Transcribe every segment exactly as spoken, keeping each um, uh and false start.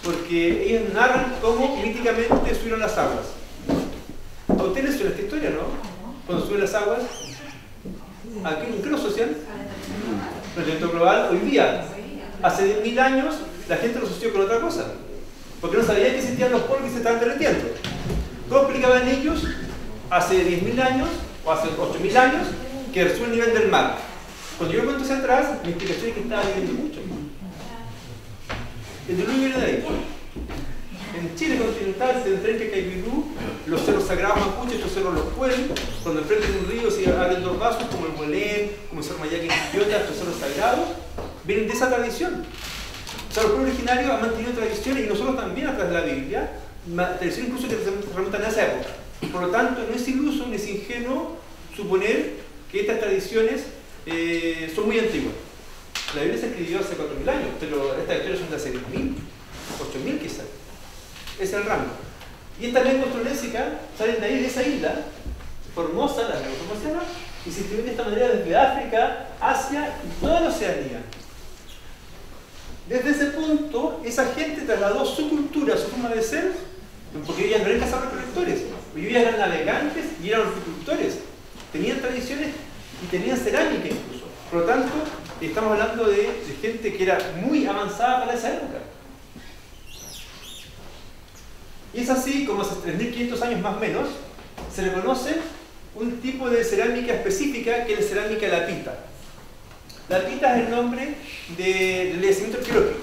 porque ellos narran cómo míticamente subieron las aguas. A ustedes les suena esta historia, ¿no? Cuando suben las aguas, ¿a qué, ¿en qué lo asocian? El calentamiento global. Hoy día, hace diez mil años, la gente lo asoció con otra cosa, porque no sabía que existían los polos que se estaban derritiendo. ¿Cómo explicaban ellos hace diez mil años, o hace ocho mil años, que sube el nivel del mar? Cuando yo cuento hacia atrás, mi explicación es que estaba viviendo mucho. El diluvio viene de ahí. En Chile continental, se enfrenta a Caipirú, los cerros sagrados mapuches, estos cerros los pueblos, cuando enfrentan un río se abren dos vasos, como el Molén, como el Cerro Mayaque en Quillota, estos cerros sagrados, vienen de esa tradición. O sea, los pueblos originarios han mantenido tradiciones, y nosotros también a través de la Biblia, tradiciones incluso que se remontan a esa época. Por lo tanto, no es iluso, no es ingenuo suponer que estas tradiciones eh, son muy antiguas. La Biblia se escribió hace cuatro mil años, pero estas historias son de hace diez mil, ocho mil quizás. Es el rango. Y estas lenguas polonésicas salen de ahí, de esa isla, Formosa, la lengua formosana, y se escriben de esta manera desde África, Asia y toda la Oceanía. Desde ese punto, esa gente trasladó su cultura, su forma de ser, porque ellos no eran cazadores-recolectores, ellos eran navegantes y eran horticultores, tenían tradiciones y tenían cerámica incluso. Por lo tanto, estamos hablando de, de gente que era muy avanzada para esa época. Y es así como hace tres mil quinientos años más o menos se le conoce un tipo de cerámica específica que es la cerámica lapita. Lapita es el nombre de, del yacimiento arqueológico.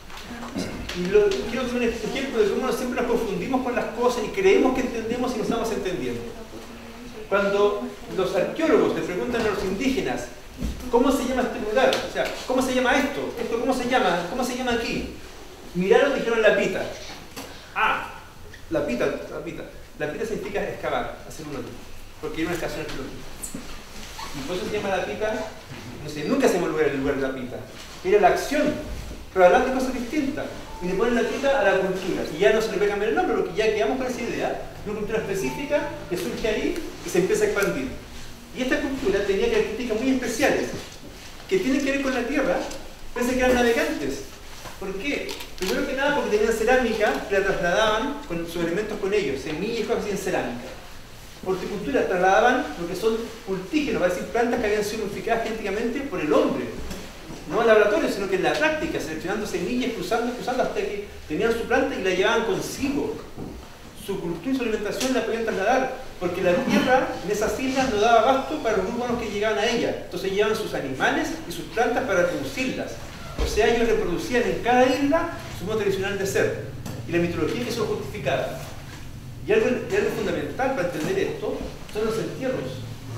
Y lo, quiero tomar un ejemplo de cómo siempre nos confundimos con las cosas y creemos que entendemos y no estamos entendiendo. Cuando los arqueólogos le preguntan a los indígenas ¿cómo se llama este lugar? O sea, ¿cómo se llama esto? ¿Esto cómo se llama? ¿Cómo se llama aquí? Miraron y dijeron lapita. Ah, lapita, lapita. Lapita significa excavar, hacer un hoyo, porque era una excavación arqueológica. Y por eso se llama lapita, no sé, nunca se me olvidó el lugar de lapita. Era la acción, pero hablan de cosas distintas. Y le ponen lapita a la cultura. Y ya no se le puede cambiar el nombre, porque ya quedamos con esa idea, una cultura específica que surge ahí y se empieza a expandir. Y esta cultura tenía características muy especiales, que tienen que ver con la tierra, pese a que eran navegantes. ¿Por qué? Primero que nada porque tenían cerámica, que la trasladaban con sus elementos con ellos, semillas y cosas así en cerámica. Horticultura, trasladaban lo que son cultígenos, es decir, plantas que habían sido modificadas genéticamente por el hombre. No en laboratorio, sino que en la práctica, seleccionando semillas, cruzando, cruzando hasta que tenían su planta y la llevaban consigo. Su cultura y su alimentación la podían trasladar, porque la tierra en esas islas no daba abasto para los humanos que llegaban a ella. Entonces llevaban sus animales y sus plantas para reproducirlas. O sea, ellos reproducían en cada isla su modo tradicional de ser. Y la mitología que eso lo justificaba. Y algo, y algo fundamental para entender esto son los entierros.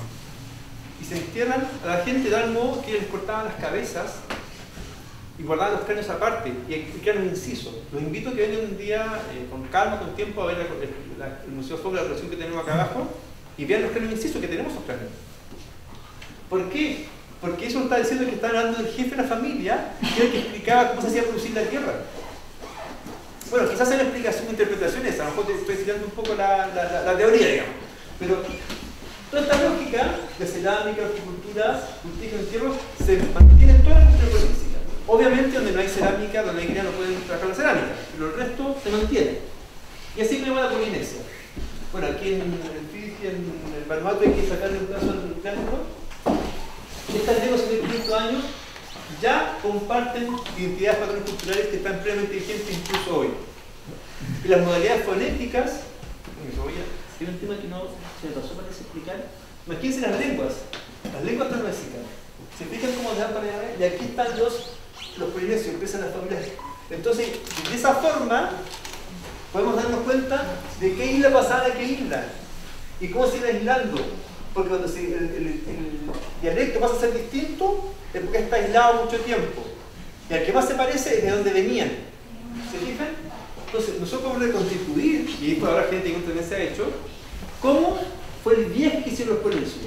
Y se entierran a la gente de tal modo que les cortaban las cabezas y guardaban los cráneos aparte y explicaron incisos. Los invito a que vengan un día eh, con calma, con tiempo, a ver la, la, el Museo Folk, la colección que tenemos acá abajo, y vean los cráneos incisos que tenemos los cráneos. ¿Por qué? Porque eso está diciendo que está hablando del jefe de la familia, que era el que explicaba cómo se hacía producir la tierra. Bueno, quizás sea la explicación de interpretaciones, a lo mejor te estoy citando un poco la, la, la, la teoría, digamos. Pero toda esta lógica de cerámica, horticultura, cultivo, entierros, se mantiene en toda la cultura política. Obviamente, donde no hay cerámica, donde hay guinea, no pueden trabajar la cerámica, pero el resto se mantiene. Y así me va la Polinesia. Bueno, aquí en el Fiji, en el Vanuatu, hay que sacarle un plazo al triángulo. Estas lenguas de quinientos años ya comparten identidades, patrones culturales que están plenamente vigentes incluso hoy. Y las modalidades fonéticas, tiene un tema que no se me pasó, parece explicar. Imagínense las lenguas, las lenguas transmésicas. ¿Se fijan cómo se dan para allá? Y aquí están los, los polinesios, empiezan las familias. Entonces, de esa forma, podemos darnos cuenta de qué isla pasaba a qué isla y cómo se iba aislando. Porque cuando se, el, el, el dialecto pasa a ser distinto, es porque está aislado mucho tiempo. Y al que más se parece es de donde venían. ¿Se fijan? Entonces, nosotros podemos reconstituir, y esto habrá gente que también se ha hecho, cómo fue el viaje que hicieron los polinesios.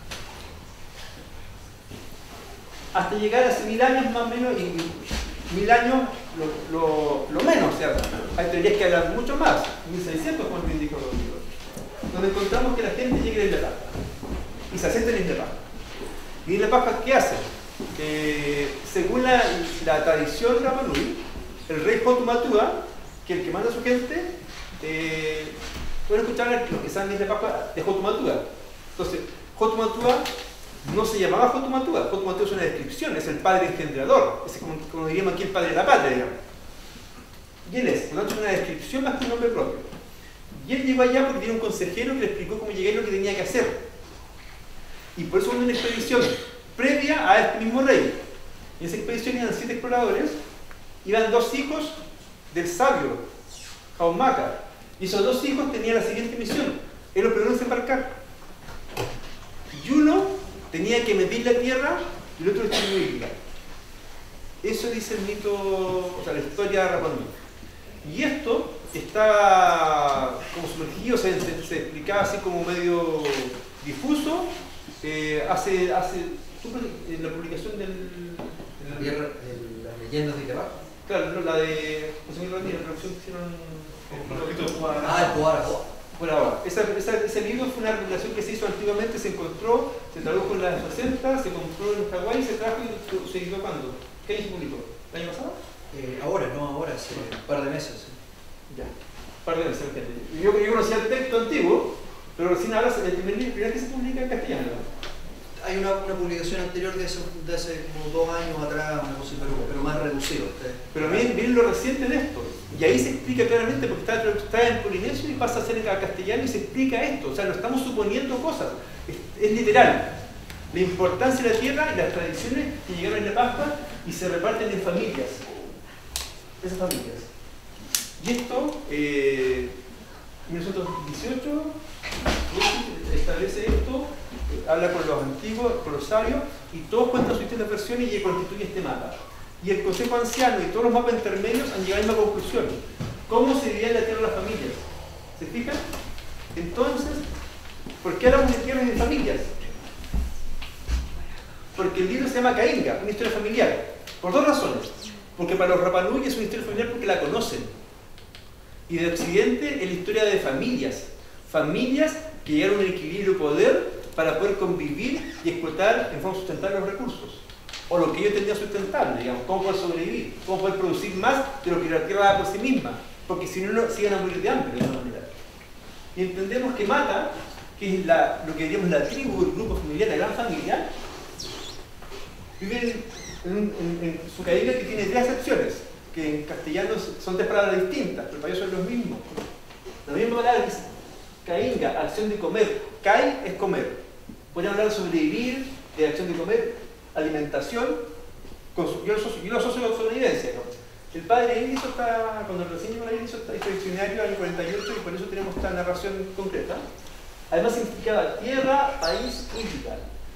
Hasta llegar a hace mil años más o menos, y mil años lo, lo, lo menos. O sea, hay teorías que hablan mucho más, mil seiscientos, como te indicó Rodrigo, donde encontramos que la gente llega a la Isla Pascua y se asienta en la Isla Pascua. ¿Y en la Pascua qué hace? Que según la, la tradición Rapa Nui, el rey Hotumatua que el que manda a su gente, eh, pueden escuchar los que saben de Pascua de Jotumatúa. Entonces, Jotumatúa no se llamaba Jotumatúa. Jotumatúa es una descripción, es el padre engendrador, es como, como diríamos aquí el padre de la patria, digamos. Y él es, por lo tanto, es una descripción más que un nombre propio. Y él llegó allá porque tenía un consejero que le explicó cómo llegar y lo que tenía que hacer. Y por eso hubo una expedición previa a este mismo rey. En esa expedición iban siete exploradores, iban dos hijos del sabio, Jaumaca. Y esos dos hijos tenían la siguiente misión: él los primero en desembarcar. Y uno tenía que medir la tierra y el otro distribuirla. Eso dice el mito, o sea, la historia de Rapa Nui. Y esto está como sumergido, se, se, se explicaba así como medio difuso, eh, hace, hace en la publicación del... de la, tierra, de las leyendas de Itapac. Claro, no, la de José Miguel Ramírez, la traducción que hicieron... Ah, el Poara. Por ahora, esa, esa, ese libro fue una revelación que se hizo antiguamente, se encontró, se tradujo en los sesenta, se compró en Hawái, se trajo y se editó cuando. ¿Qué año se publicó? ¿El año pasado? Eh, ahora, no ahora, hace un par de meses. Ya, un par de meses. Yo, yo conocía el texto antiguo, pero recién ahora el primer libro que se publica en castellano. Hay una, una publicación anterior de, eso, de hace como dos años atrás, una cosa, pero, pero más reducido. ¿sí? Pero miren, miren lo reciente de esto. Y ahí se explica claramente, porque está, está en polinesio y pasa a ser en castellano y se explica esto. O sea, no estamos suponiendo cosas. Es, es literal. La importancia de la tierra y las tradiciones que llegaron en la Pascua y se reparten en familias. Esas familias. Y esto, eh, en mil novecientos dieciocho, establece esto, habla con los antiguos, con los sabios, y todos cuentan sus distintas versiones y constituye este mapa. Y el Consejo Anciano y todos los mapas intermedios han llegado a la misma conclusión. ¿Cómo se divide la tierra a las familias? ¿Se fijan? Entonces, ¿por qué hablamos de tierras y de familias? Porque el libro se llama Cainga, una historia familiar. Por dos razones. Porque para los Rapa Nui es una historia familiar porque la conocen. Y de Occidente es la historia de familias. Familias que llegaron a un equilibrio de poder para poder convivir y explotar en forma sustentable los recursos. O lo que ellos tenían sustentable, digamos, cómo poder sobrevivir, cómo poder producir más de lo que la tierra da por sí misma. Porque si no, no siguen a morir de hambre de alguna manera. Y entendemos que Mata, que es la, lo que diríamos la tribu, el grupo familiar, la gran familia, vive en, en, en, en su caída que tiene tres acepciones, que en castellano son tres palabras distintas, pero para ellos son los mismos. La misma palabra es cainga, acción de comer. Kai es comer. Podrían hablar de sobrevivir, de acción de comer, alimentación, con su, yo, lo asocio, yo lo asocio con sobrevivencia, ¿no? El padre Eliso está, cuando recién llegó a Eliso, está hizo diccionario año cuarenta y ocho y por eso tenemos esta narración concreta. Además significaba tierra, país, única.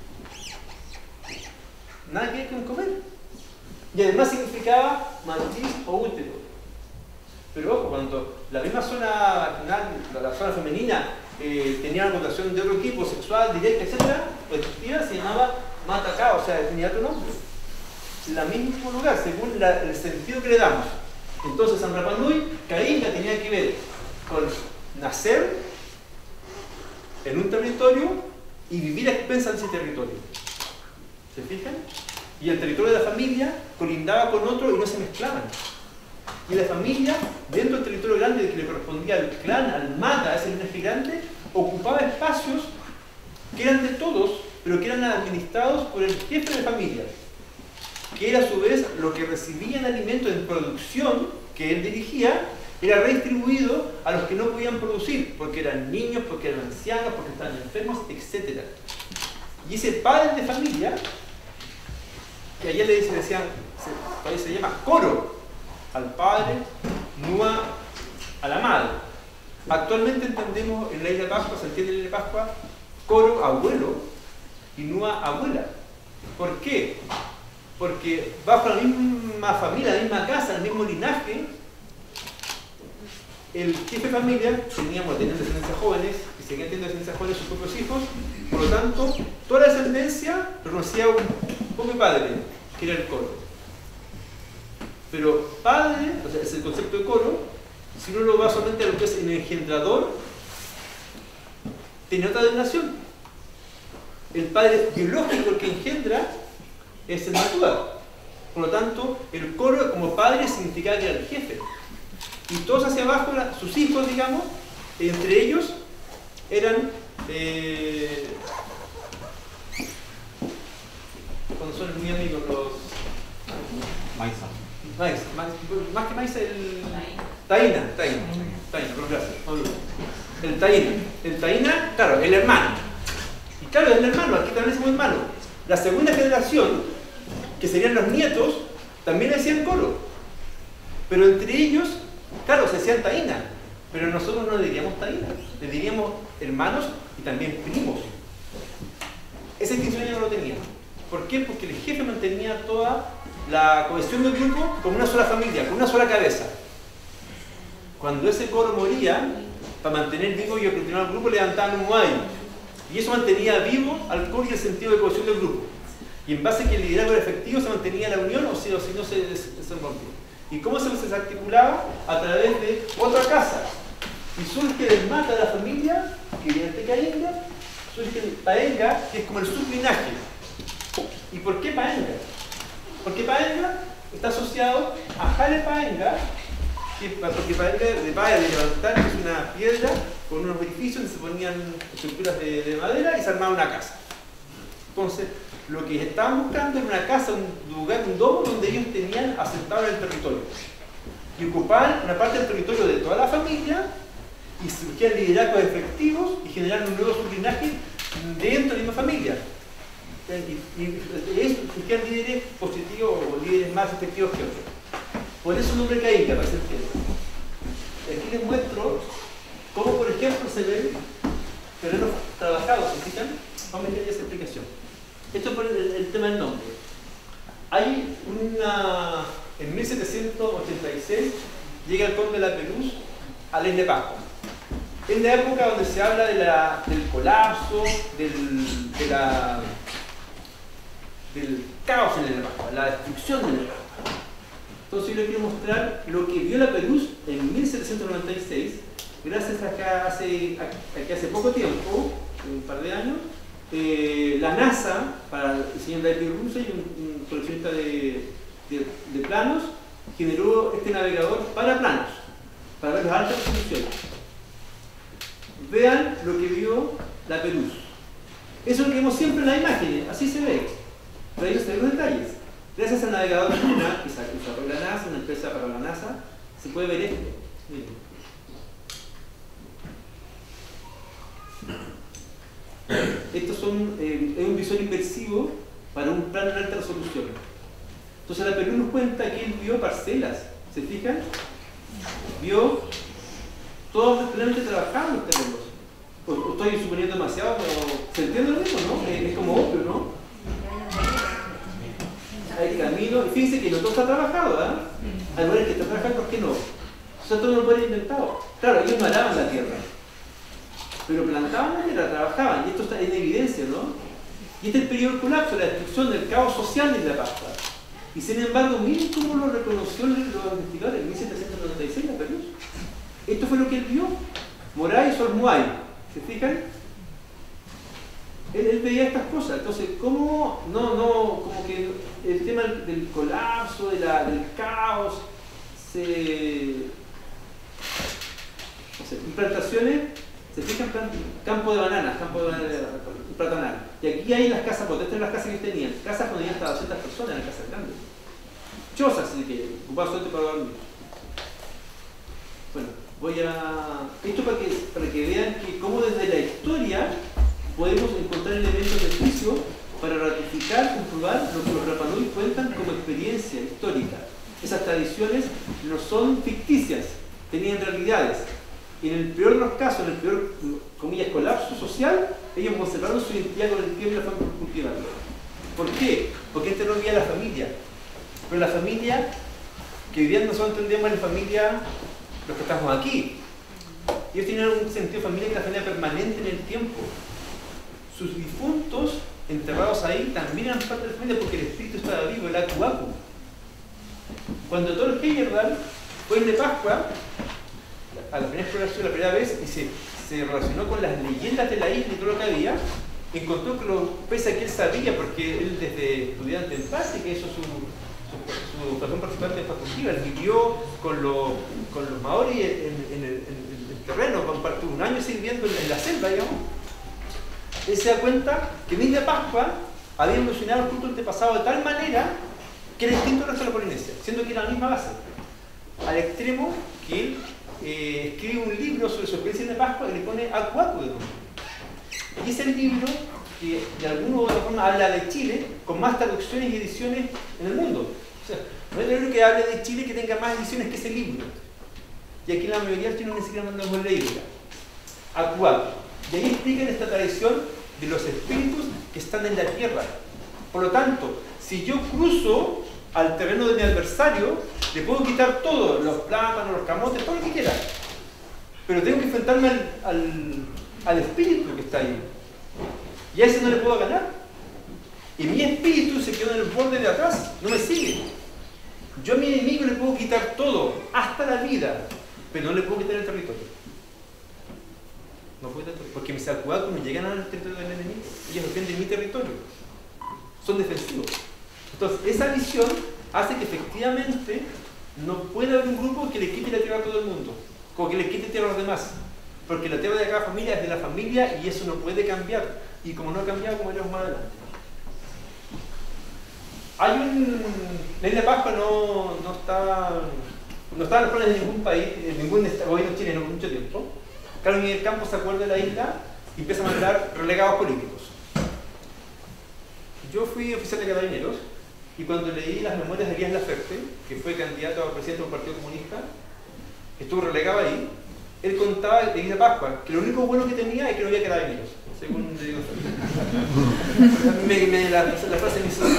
Nada que ver con comer. Y además significaba matriz o útero. Pero ojo, cuando la misma zona, la zona femenina, eh, tenía una connotación de otro tipo, sexual, directa, etcétera, o destructiva, se llamaba matacá, o sea, tenía otro nombre. El mismo lugar, según la, el sentido que le damos. Entonces, en Rapa Nui, Cainga tenía que ver con nacer en un territorio y vivir a expensas de ese territorio. ¿Se fijan? Y el territorio de la familia colindaba con otro y no se mezclaban. Y la familia, dentro del territorio grande que le correspondía al clan, al mata, a ese linaje gigante, ocupaba espacios que eran de todos, pero que eran administrados por el jefe de familia, que era a su vez lo que recibían alimentos en producción que él dirigía, era redistribuido a los que no podían producir, porque eran niños, porque eran ancianos, porque estaban enfermos, etcétera. Y ese padre de familia, que ayer le decían, todavía se llama coro, al padre, Nua a la madre. Actualmente entendemos en la isla de Pascua, se entiende en la isla de Pascua, coro, abuelo, y Nua, abuela. ¿Por qué? Porque bajo la misma familia, la misma casa, el mismo linaje, el jefe de familia teníamos, tenían descendencia jóvenes, y seguían teniendo descendencia jóvenes sus propios hijos, por lo tanto, toda la descendencia reconocía a un propio padre, que era el coro. Pero padre, o sea, es el concepto de coro, si uno lo va solamente a lo que es el engendrador, tiene otra denominación. El padre biológico, el que engendra, es el matúa. Por lo tanto, el coro como padre significaba que era el jefe. Y todos hacia abajo, sus hijos, digamos, entre ellos eran, eh, cuando son muy amigos los... Maiza. Maíz, más, más que maíz, el... Taína, taína, taína, pero gracias. El taína, el taína, claro, el hermano. Y claro, es el hermano, aquí también es un hermano. La segunda generación, que serían los nietos, también hacían coro. Pero entre ellos, claro, se hacían taína. Pero nosotros no le diríamos taína, le diríamos hermanos y también primos. Esa distinción ya no lo tenía. ¿Por qué? Porque el jefe mantenía toda la cohesión del grupo con una sola familia, con una sola cabeza. Cuando ese coro moría, para mantener vivo y continuar el grupo, levantaban un muay. Y eso mantenía vivo al coro y el sentido de cohesión del grupo. Y en base a que el liderazgo era efectivo, se mantenía la unión o si, o si no se, se, se rompía. ¿Y cómo se desarticulaba? A través de otra casa. Y surge del mata de la familia, que viene de Caenga, surge el Paenga, que es como el sublinaje. ¿Y por qué Paenga? Porque Paenga está asociado a Jale Paenga, que, porque Paenga de Paenga de levantar, que es una piedra con unos orificios donde se ponían estructuras de, de madera y se armaba una casa. Entonces, lo que estaban buscando era una casa, un lugar, un domo donde ellos tenían asentado en el territorio. Y ocupaban una parte del territorio de toda la familia y surgían liderazgos efectivos y generaron un nuevo sublinaje dentro de la misma familia. Y, y, y surgían líderes positivos o líderes más efectivos que otros. Por eso el nombre Cainca, para ser entiende. Aquí les muestro cómo, por ejemplo, se ven terrenos trabajados, ¿se fijan? Vamos a ver esa explicación. Esto es por el, el tema del nombre. Hay una... En mil setecientos ochenta y seis llega el conde de la Perús a la isla de Pascua. Es la época donde se habla de la, del colapso, del, de la, del caos en la isla de Pascua, la destrucción de la isla de Pascua. Entonces yo les quiero mostrar lo que vio la Perús en mil setecientos noventa y seis, gracias a que hace, a que hace poco tiempo, un par de años, eh, la NASA, para el señor David Russell, un, un coleccionista de, de, de planos, generó este navegador para planos, para ver las altas resoluciones. Vean lo que vio la Perús. Eso es lo que vemos siempre en las imágenes, así se ve. Pero ahí no se ven los detalles. Gracias al navegador que desarrolló la NASA, una empresa para la NASA, se puede ver esto. Miren. Estos son, eh, es un visor inmersivo para un plano de alta resolución. Entonces la Perú nos cuenta que él vio parcelas, ¿se fijan? Vio todos plenamente trabajados los terrenos. O estoy suponiendo demasiado, pero ¿se entiende lo mismo, no? Es, es como obvio, ¿no? Hay camino, y fíjense que no todo está trabajado, ¿verdad? ¿eh? Hay lugares que están trabajando, ¿por qué no? O sea, todo no lo pueden inventado. Claro, ellos no araban la tierra, pero plantaban la tierra, trabajaban, y esto está en evidencia, ¿no? Y este es el periodo del colapso, la destrucción del caos social de la Pascua. Y sin embargo, miren cómo lo reconoció los investigadores en mil setecientos noventa y seis, la Perú. Esto fue lo que él vio. Moray Solmuay, ¿se fijan? Él, él veía estas cosas. Entonces, ¿cómo no, no, como que el tema del, del colapso, de la, del caos, se, no sé, implantaciones, se fijan, campo de bananas, campo de bananas, platanal. Y aquí hay las casas, porque estas eran las casas que tenían, casas donde tenían hasta doscientas personas, eran casas grandes. Chozas, así que ocupaban suerte para dormir. Bueno, voy a... Esto para que, para que vean que cómo desde la historia podemos encontrar elementos de juicio para ratificar, comprobar lo que los Rapanui cuentan como experiencia histórica. Esas tradiciones no son ficticias, tenían realidades. Y en el peor de los casos, en el peor, comillas, colapso social, ellos conservaron su identidad con el tiempo y la fueron cultivando. ¿Por qué? Porque este no vivía la familia. Pero la familia, que hoy día nosotros entendemos la familia, los que estamos aquí. Ellos tenían un sentido de familia que la familia permanente en el tiempo. Sus difuntos enterrados ahí también eran parte de la familia porque el espíritu estaba vivo, el Aku Aku. Cuando todo el Heyerdahl fue de Pascua, a la primera exploración, la primera vez, y se, se relacionó con las leyendas de la isla y todo lo que había, encontró que, lo, pese a que él sabía, porque él desde estudiante en básica hizo su, su, su su estación participante de Facultiva. Él vivió con, lo, con los maoris en, en, el, en el terreno, compartió un año sirviendo en, en la selva, digamos. Él se da cuenta que en Isla de Pascua había evolucionado el culto antepasado de tal manera que era distinto al resto de la Polinesia, siendo que era la misma base. Al extremo que él eh, escribe un libro sobre su experiencia de Pascua y le pone Acuacu de nombre. Y es el libro que de alguna u otra forma habla de Chile con más traducciones y ediciones en el mundo. O sea, no hay libro que hable de Chile que tenga más ediciones que ese libro. Y aquí la mayoría de los chinos ni siquiera no hemos leído. Acuacu. Y ahí explican esta tradición de los espíritus que están en la tierra. Por lo tanto, si yo cruzo al terreno de mi adversario, le puedo quitar todo, los plátanos, los camotes, todo lo que quiera. Pero tengo que enfrentarme al, al, al espíritu que está ahí. Y a ese no le puedo ganar. Y mi espíritu se quedó en el borde de atrás, no me sigue. Yo a mi enemigo le puedo quitar todo, hasta la vida, pero no le puedo quitar el territorio. No puedo quitar, porque mis acuados no llegan al territorio del enemigo, ellos defienden mi territorio. Son defensivos. Entonces, esa visión hace que efectivamente no pueda haber un grupo que le quite la tierra a todo el mundo, o que le quite tierra a los demás. Porque la tierra de cada familia es de la familia y eso no puede cambiar. Y como no ha cambiado, como veremos más adelante. Hay un... La isla de Pascua no, no está... No está en los planes de ningún país, en ningún gobierno chileno por mucho tiempo. Carlos Miguel Campos se acuerda de la isla y empieza a mandar relegados políticos. Yo fui oficial de carabineros y cuando leí las memorias de Elías Laferte, que fue candidato a presidente del Partido Comunista, estuvo relegado ahí, él contaba de Isla Pascua que lo único bueno que tenía es que no había carabineros, según le digo. me, me, la, la frase me hizo...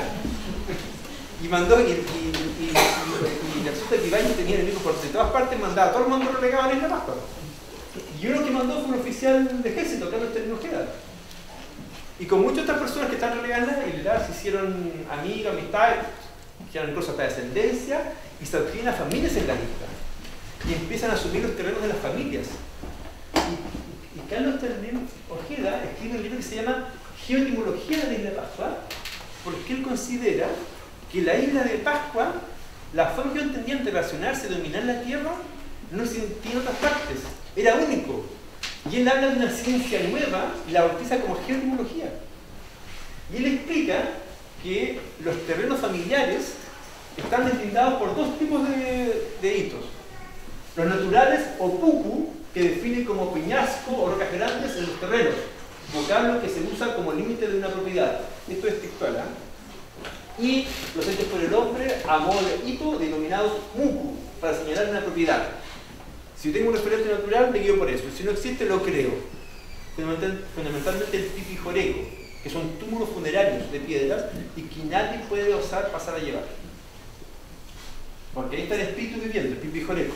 Y mandó, y, y, y, y, y resulta que Ibáñez tenía enemigos por todas partes, mandaba a todo el mundo relegado a la Isla Pascua. Y uno que mandó fue un oficial de ejército, Carlos Ojeda. Y con muchas otras personas que están relegadas en la isla se hicieron amigos, amistades, que eran incluso hasta descendencia, y se adquieren las familias en la isla. Y empiezan a asumir los terrenos de las familias. Y, y Carlos Ojeda escribe un libro que se llama Geoetimología de la Isla de Pascua, porque él considera que la isla de Pascua, la forma que entendían de relacionarse, dominar la tierra, no se entiende en otras partes. Era único. Y él habla de una ciencia nueva y la bautiza como geoetimología. Y él explica que los terrenos familiares están deslindados por dos tipos de, de hitos. Los naturales o puku, que define como peñasco o rocas grandes en los terrenos, vocablo que se usa como límite de una propiedad. Esto es textual, ¿eh? Y los hechos por el hombre a modo de hito denominados muku, para señalar una propiedad. Si tengo un referente natural, me guío por eso. Si no existe, lo creo. Fundamentalmente el pipijoreco, que son túmulos funerarios de piedras y que nadie puede osar pasar a llevar. Porque ahí está el espíritu viviendo, el pipijoreco.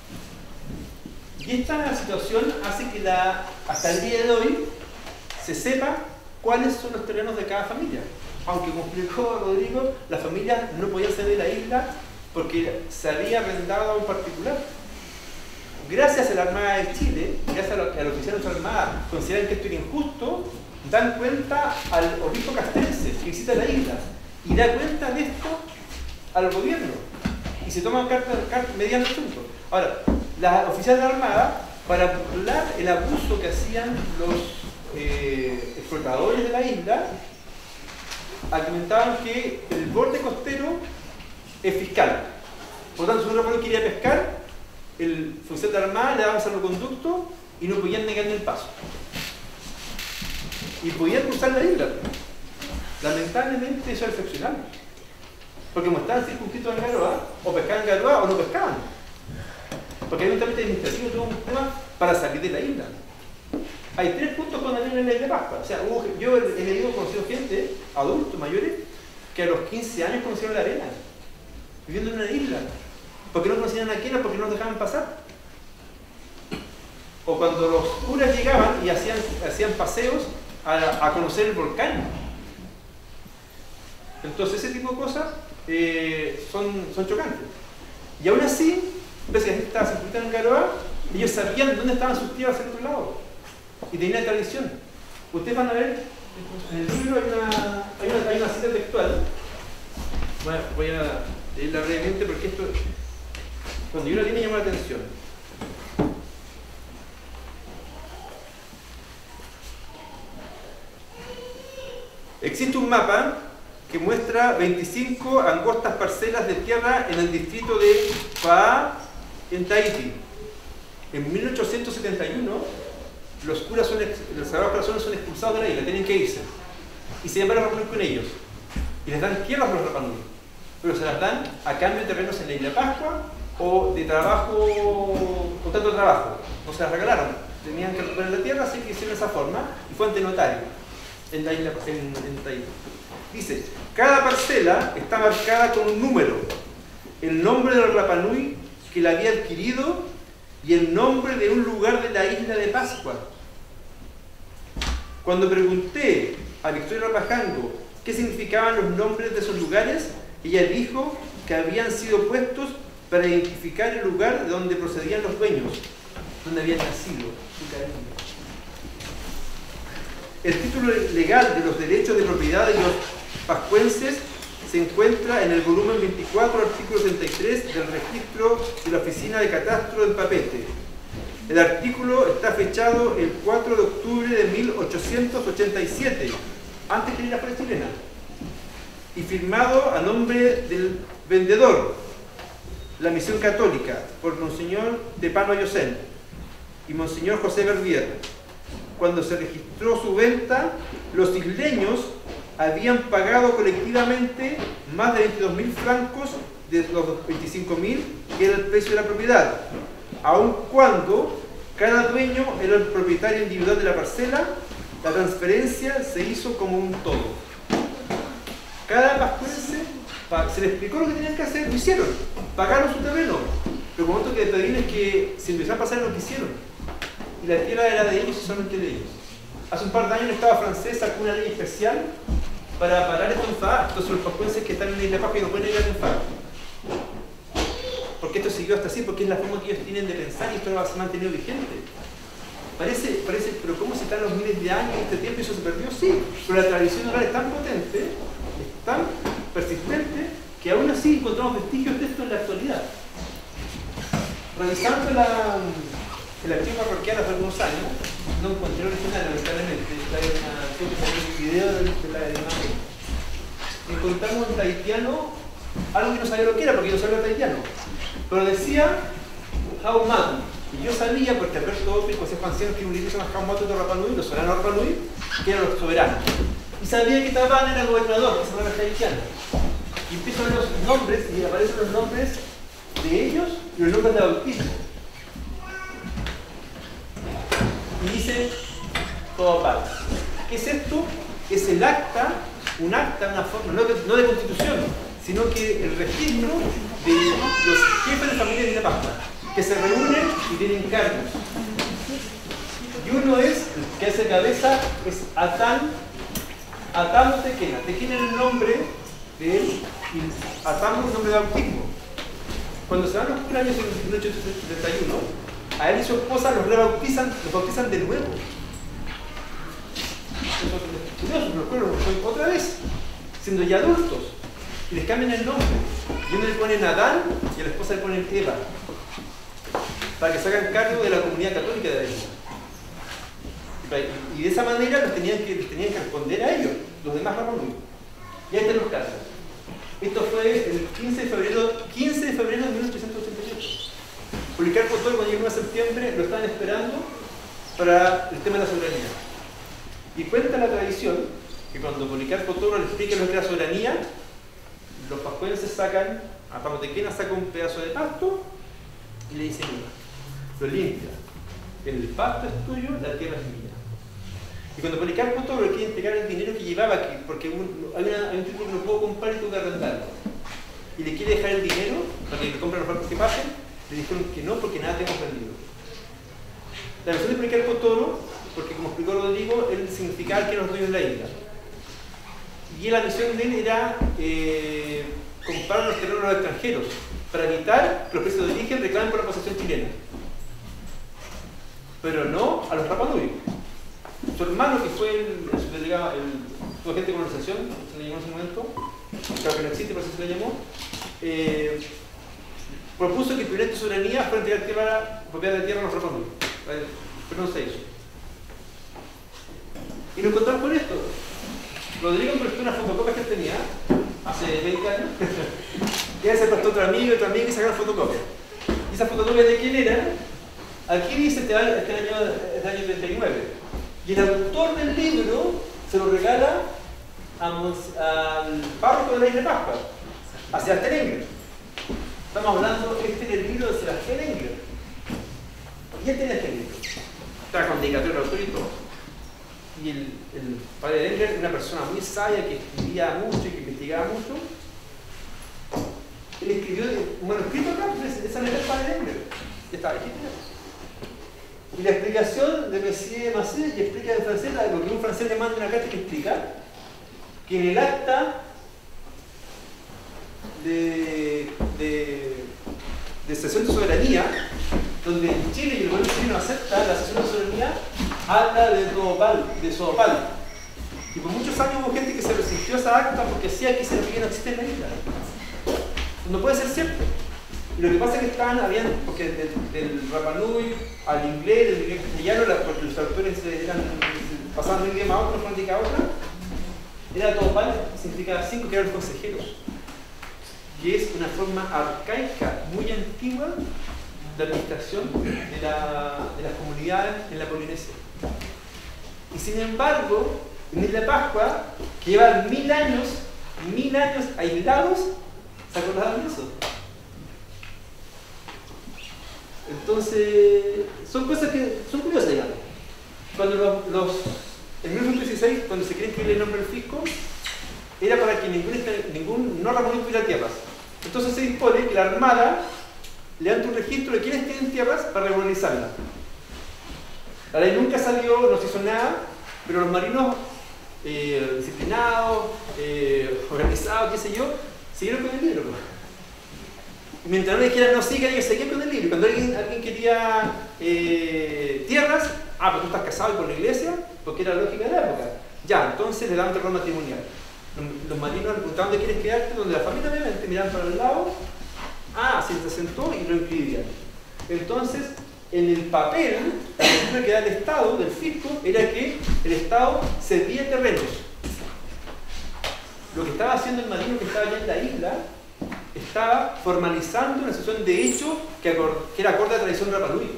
Y esta situación hace que la, hasta el día de hoy se sepa cuáles son los terrenos de cada familia. Aunque, como explicó Rodrigo, las familias no podían salir de la isla porque se había arrendado a un particular. Gracias a la Armada de Chile, gracias a los oficiales de la Armada, consideran que esto era injusto, dan cuenta al obispo castrense que visita la isla y da cuenta de esto al gobierno y se toman cartas carta mediante el asunto. Ahora, los oficiales de la Armada, para burlar el abuso que hacían los eh, explotadores de la isla, argumentaban que el borde costero es fiscal. Por lo tanto, si uno quería pescar, el oficial de la Armada le daba un salvoconducto y no podían negarle el paso. Y podían cruzar la isla. Lamentablemente eso es excepcional. Porque como estaban circunscritos en Garoa, o pescaban en Garoa o no pescaban. Porque hay un trámite administrativo, todo un tema para salir de la isla. Hay tres puntos con la isla en la isla de Pascua. O sea, hubo, yo he leído, conocido gente, adultos, mayores, que a los quince años conocieron la arena, viviendo en una isla. Porque no conocían a quién, porque no los dejaban pasar. O cuando los curas llegaban y hacían, hacían paseos a, a conocer el volcán. Entonces ese tipo de cosas eh, son, son chocantes. Y aún así, ves que la gente estaba sepultada en Garoa, ellos sabían dónde estaban sus tierras al otro lado. Y tenían la tradición. Ustedes van a ver, en el libro hay una, hay una, hay una cita textual. Bueno, voy a leerla brevemente porque esto, cuando yo la vi me llamó la atención. Existe un mapa que muestra veinticinco angostas parcelas de tierra en el distrito de Faa, en Tahití. En mil ochocientos setenta y uno, los curas son, los sagrados corazones son expulsados de la isla, tienen que irse. Y se llaman a reunir con ellos. Y les dan tierras a los Rapa Nui, pero se las dan a cambio de terrenos en la isla Pascua o de trabajo, contrato de trabajo. No se las regalaron, tenían que recuperar la tierra, así que hicieron esa forma y fue ante notario en la isla en, en Tahití. Dice, cada parcela está marcada con un número, el nombre del Rapa Nui que la había adquirido y el nombre de un lugar de la isla de Pascua. Cuando pregunté a Victoria Rapajango qué significaban los nombres de esos lugares, ella dijo que habían sido puestos para identificar el lugar de donde procedían los dueños, donde habían nacido. El título legal de los derechos de propiedad de los pascuenses se encuentra en el volumen veinticuatro, artículo treinta y tres del registro de la Oficina de Catastro del Papete. El artículo está fechado el cuatro de octubre de mil ochocientos ochenta y siete, antes que la fuera chilena, y firmado a nombre del vendedor, la Misión Católica, por Monseñor de Pano Ayosén y Monseñor José Verdier. Cuando se registró su venta, los isleños habían pagado colectivamente más de veintidós mil francos de los veinticinco mil, que era el precio de la propiedad, aun cuando cada dueño era el propietario individual de la parcela. La transferencia se hizo como un todo. Cada pascuense se les explicó lo que tenían que hacer, lo hicieron, pagaron su terreno, pero con otro que pedirles que se empezaron a pasar lo que hicieron, y la tierra era de ellos y solamente de ellos. Hace un par de años el Estado francés sacó una ley especial para parar esto en Faa. Entonces los pascuenses que están en la isla Pascua no pueden ir a en Faa. Porque esto siguió hasta así, porque es la forma que ellos tienen de pensar y esto se ha mantenido vigente. Parece, parece, pero ¿cómo se están los miles de años en este tiempo y eso se perdió? Sí, pero la tradición oral es tan potente, es tan persistente, que aún así encontramos vestigios de esto en la actualidad. Revisando la, el archivo parroquial hace algunos años, no encontré original, lamentablemente, hay una un video de la imagen. Encontramos en tahitiano algo que no sabía lo que era, porque yo no sabía tahitiano, pero decía Haumatu. Y yo sabía, porque Alberto Ope, el Consejo Anciano, que un libro se llama Haumatu de Rapa Nui, los soberanos de Rapa Nui, que eran los soberanos. Y sabía que Taban era el gobernador, que se llama tahitiano. Y empiezo a ver los nombres, y aparecen los nombres de ellos y los nombres de bautismo. Y dice todo paz. ¿Qué es esto? Es el acta, un acta, una forma, no de, no de constitución, sino que el registro de los jefes de familia de la Pascua, que se reúnen y tienen cargos. Y uno es, el que hace cabeza, es Atán, Atán Tequena. Tequena es el nombre de él, y Atán es el nombre de bautismo. Cuando se dan los cumpleaños en mil ochocientos setenta y uno, a él y su esposa los rebautizan, los bautizan de nuevo. Los estudiosos los otra vez, siendo ya adultos, y les cambian el nombre. Y uno le ponen Adán y a la esposa le ponen Eva, para que se hagan cargo de la comunidad católica de la isla. Y de esa manera los tenían que, les tenían que responder a ellos, los demás Rapa Nui. Y ahí están los casos. Esto fue el quince de febrero, quince de febrero de mil ochocientos ochenta y ocho. Policarpo Toro, cuando llegó en septiembre, lo estaban esperando para el tema de la soberanía. Y cuenta la tradición que cuando Policarpo Toro le explica lo que era soberanía, los pascuenses sacan, a Pamotequena saca un pedazo de pasto y le dice: mira, lo limpia, el pasto es tuyo, la tierra es mía. Y cuando Policarpo Toro le quiere entregar el dinero que llevaba, que, porque un, hay, una, hay un tipo que no puedo comprar y tuvo que arrendarlo, y le quiere dejar el dinero para que le compren los barcos que pasen, le dijeron que no, porque nada tenemos vendido. La versión de Policarpo Toro, porque como explicó Rodrigo, él significaba que eran los dueños de la isla. Y la misión de él era eh, comprar los terrenos a los extranjeros, para evitar que los precios de origen reclamen por la posesión chilena. Pero no a los Rapa Nui. Su hermano, que fue el, el delegado, el, su agente de colonización, se le llamó en ese momento, creo que no existe, pero así se le llamó, eh, propuso que el proyecto de soberanía fuera entregar tierra, propiedad de tierra a los Rapa Nui. Pero no se hizo. Y nos encontramos con esto. Rodrigo me prestó una fotocopia que él tenía hace veinte años. Y él se prestó otro amigo y otro amigo y sacaron fotocopia. ¿Y esas fotocopias de quién eran? Aquí dice este año, este año, este año treinta y nueve. Y el autor del libro se lo regala a, al párroco de la isla de Pascua, a Sebastián Engler. Estamos hablando, este es el libro de Sebastián Engler. Y él tenía este libro. Estaba con dedicatoria al autor y todo. Y el, el padre de Engler era una persona muy sabia que escribía mucho y que investigaba mucho. Él escribió un manuscrito acá, esa es el padre de Engler. Ya estaba escrito. Y la explicación de Messier Massé, y explica en francés, lo que un francés le manda una carta que explica que en el acta de, de, de cesión de soberanía, donde Chile y el gobierno chileno acepta la cesión de soberanía, habla de Sodopal, de Sodopal. Y por muchos años hubo gente que se resistió a esa acta porque decía que ese no existe en la isla. No puede ser cierto. Y lo que pasa es que estaban, habían, porque del, del Rapa Nui al inglés, del inglés castellano, porque los traductores eran, pasaban de un idioma a otro, no a otra, era Sodopal, significa cinco, que eran los consejeros. Que es una forma arcaica, muy antigua, de administración de, la, de las comunidades en la Polinesia. Y sin embargo, en Isla Pascua, que llevan mil años, mil años aislados, ¿se acordaban de eso? Entonces, son cosas que son curiosas, digamos. Cuando los, los en mil novecientos dieciséis, cuando se quiere escribir el nombre del fisco, era para que ningún, ningún no ramonista tuviera tierras. Entonces se dispone que la Armada le dan un registro de quienes tienen tierras para regularizarla. La ley nunca salió, no se hizo nada, pero los marinos eh, disciplinados, eh, organizados, qué sé yo, siguieron con el libro. Y mientras no dijeran no sigan, ellos seguían con el libro. Y cuando alguien, alguien quería eh, tierras, ah, pero tú estás casado por la iglesia, porque era la lógica de la época. Ya, entonces le daban terreno matrimonial. Los, los marinos le preguntaban dónde quieres quedarte, donde la familia obviamente miraban para el lado. Ah, se sentó y lo inscribían. Entonces, en el papel, la postura que da el Estado, del fisco, era que el Estado cedía terrenos. Lo que estaba haciendo el marino que estaba allá en la isla, estaba formalizando una situación de hecho que, que era acorde a la tradición de Rapa Nui.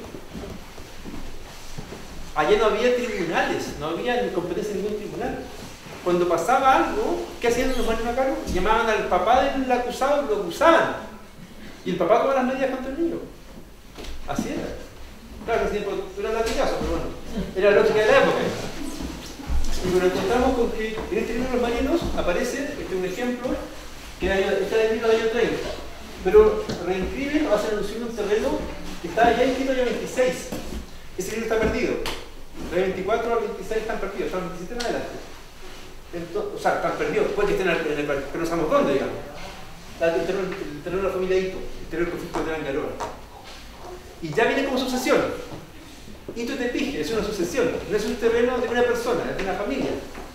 Allá no había tribunales, no había competencia en ningún tribunal. Cuando pasaba algo, ¿qué hacían los marinos a cargo? Llamaban al papá del acusado y lo acusaban. Y el papá tomaba las medidas contra el niño. Así era. Claro que sí, era latigazo, pero bueno, era la lógica de la época. Y nos encontramos con que en este libro de los marinos aparece, este es un ejemplo, que está en el libro del año treinta. Pero reinscriben o hacen alusión a un terreno que estaba ya inscrito en el año veintiséis. Ese libro está perdido. Del veinticuatro al veintiséis están perdidos, están veintisiete en adelante. Entonces, o sea, están perdidos, puede que estén en el, pero no sabemos dónde, digamos. El terreno, el terreno de la familia Ito, el terreno del conflicto de Trangaroa. Y ya viene como sucesión. Ito es de Pige, es una sucesión, no es un terreno de una persona, es de una familia.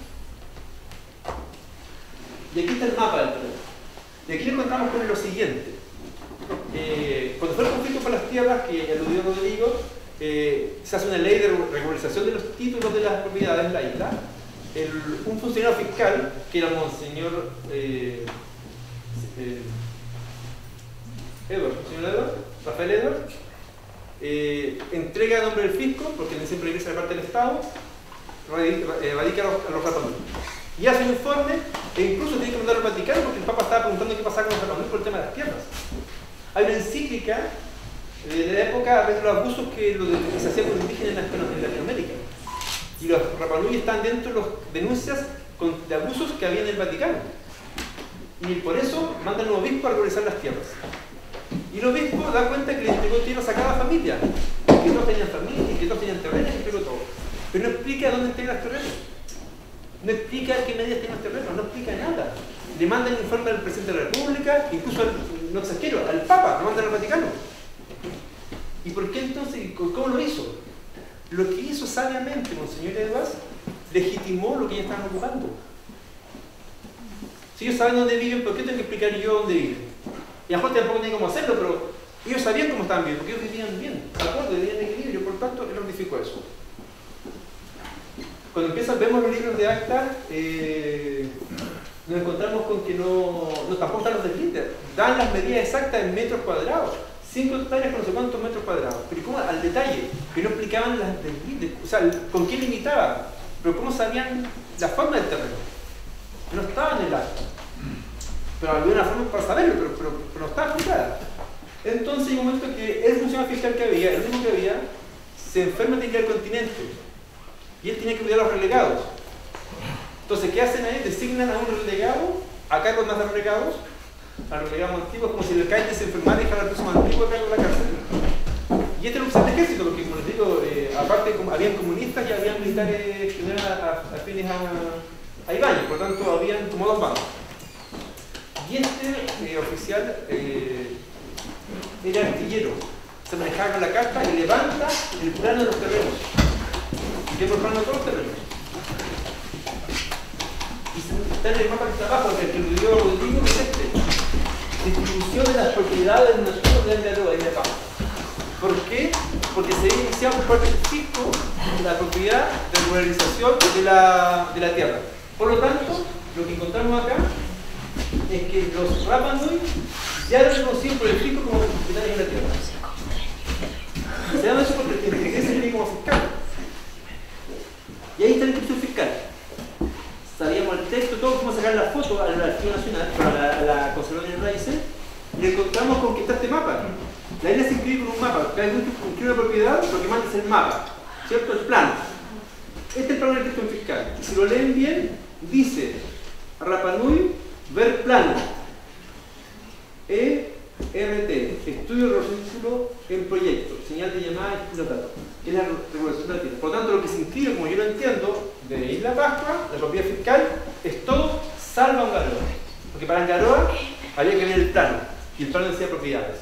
Y aquí está el mapa del terreno. Y aquí nos encontramos con lo siguiente. Eh, cuando fue el conflicto por las tierras, que aludió Rodrigo, eh, se hace una ley de regularización de los títulos de las propiedades en la isla. El, un funcionario fiscal, que era Monseñor eh, eh, Edward, señor Edward, Rafael Edward, eh, entrega a nombre del fisco, porque siempre la iglesia de parte del Estado, radica a los, a los Rapa Nui. Y hace un informe e incluso tiene que mandar al Vaticano porque el Papa estaba preguntando qué pasaba con los Rapa Nui por el tema de las tierras. Hay una encíclica de la época de los abusos que, lo de, que se hacían con los indígenas en Latinoamérica. Y los Rapa Nui están dentro de las denuncias con, de abusos que había en el Vaticano. Y por eso mandan a un obispo a regularizar las tierras. Y el obispo da cuenta que le entregó tierras a cada familia, que todos tenían familia, que todos tenían terrenos, y entregó todo. Pero no explica dónde entrega los terrenos. No explica qué medidas tienen los terrenos, no explica nada. Le mandan el informe al presidente de la República, incluso al, no exagero, al Papa, lo mandan al Vaticano. ¿Y por qué entonces? ¿Cómo lo hizo? Lo que hizo sabiamente Monseñor Edwards legitimó lo que ellos estaban ocupando. Si ellos saben dónde viven, ¿por qué tengo que explicar yo dónde viven? Y a lo mejor tampoco tenían cómo hacerlo, pero ellos sabían cómo estaban bien, porque ellos vivían bien, ¿de acuerdo? Vivían en equilibrio, por tanto, él ratificó eso. Cuando empiezan, vemos los libros de acta, eh, nos encontramos con que no, no tampoco están los deslindes, dan las medidas exactas en metros cuadrados, cinco hectáreas con no sé cuántos metros cuadrados, pero ¿cómo? Al detalle, que no explicaban las deslindes, o sea, con qué limitaban, pero cómo sabían la forma del terreno. No estaba en el acta, pero había una forma para saberlo, pero, pero, pero no estaba explicada. Entonces hay un momento que el funcionario fiscal que había, el mismo que había, se enferma de ir al continente y él tenía que cuidar a los relegados. Entonces, ¿qué hacen ahí? Designan a un relegado, a cargo más de los relegados, al relegado antiguo, como si el alcalde se enfermara y dejara al próximo antiguo a cargo de la cárcel. Y este era un del ejército, porque como les digo, eh, aparte como, habían comunistas y habían militares que no eran afines a, a Ibáñez, por lo tanto habían como dos bandos. Y este eh, oficial eh, era artillero, se manejaba con la carta y levanta el plano de los terrenos. Y tiene el plano de todos los terrenos. Y está en el mapa que está abajo, el que lo dio Rodrigo, que es este. Distribución de las propiedades naturales de Angaroa y de Paz. ¿Por qué? Porque se había iniciado por parte del fisco la propiedad de regularización de la, de la tierra. Por lo tanto, lo que encontramos acá es que los Rapa Nui ya eran reconocidos por el fisco como propietarios de la tierra. Se llama eso porque el que se tiene como fiscal. Y ahí está la inscripción fiscal. Sabíamos el texto, todos fuimos a sacar la foto al Archivo Nacional, a la, a la Conservación de Raíces, y encontramos con que está este mapa. La isla se inscribe con un mapa. Cada uno inscribe una propiedad, lo que manda es el mapa, ¿cierto? El plano. Este es el plano del texto fiscal. Y si lo leen bien, dice Rapa Nui, ver plano. E R T, estudio de registro en proyecto, señal de llamada y datos, que es la regulación de la tierra. Por lo tanto, lo que se inscribe, como yo lo entiendo, de Isla Pascua, la propiedad fiscal, es todo salvo Angaroa. Porque para Angaroa había que ver el plano, y el plano decía propiedades.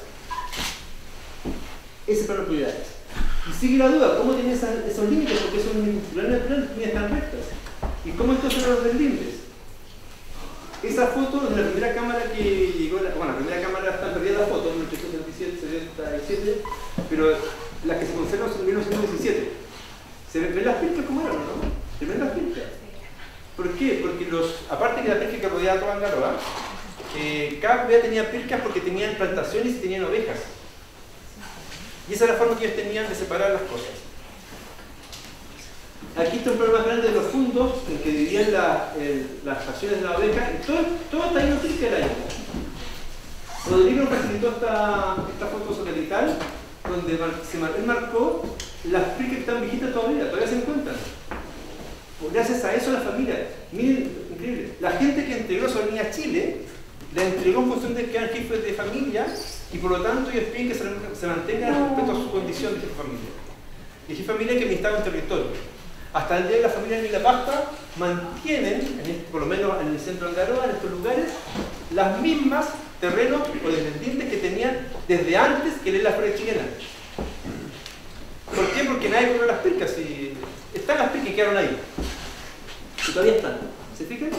Ese plano de propiedades. Y sigue la duda, ¿cómo tienen esas, esos límites? Porque esos límites están rectas. ¿Y cómo entonces eran los deslindes? Esa foto de la primera cámara que llegó, la, bueno, la primera cámara está perdida la foto, en mil ochocientos setenta y siete, pero las que se conservan son de mil novecientos diecisiete. ¿Se ven las pistas como eran, no? ¿Se ven las pistas? ¿Por qué? Porque los, aparte que la pesca que rodeaba toda Angaroa, eh, cada propiedad tenía pescas porque tenían plantaciones y tenían ovejas. Y esa era la forma que ellos tenían de separar las cosas. Aquí está un problema más grande de los fundos en que dividían la, el, las fracciones de la oveja, y todo, todo está ahí noticia del año. Rodrigo nos facilitó esta, esta foto satelital donde se mar, él marcó las pistas que están viejitas todavía, todavía se encuentran. Gracias a eso la familia, miren, increíble, la gente que entregó su línea a Chile, la entregó en función de que eran jefes de familia y por lo tanto ellos piden que se, se mantengan respecto a su condición de jefe de familia. Y jefe de familia que administraba un territorio. Hasta el día de la familia de Isla Pascua mantienen, en este, por lo menos en el centro de Angaroa, en estos lugares, las mismas terrenos o descendientes que tenían desde antes que leer la flora chilena. ¿Por qué? Porque nadie cobró las pircas y están las pircas que quedaron ahí. Y todavía están. ¿Se fijan?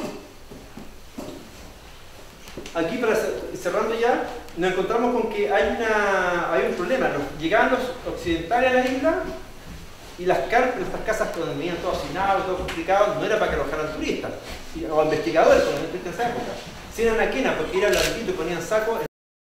Aquí, para cerrando ya, nos encontramos con que hay, una, hay un problema. Llegaban los occidentales a la isla y las carpas, estas casas donde venían todos hacinados, todo complicado, no era para que alojaran turistas o investigadores, como en esa época. Si eran anaquenas, porque era blandito y ponían sacos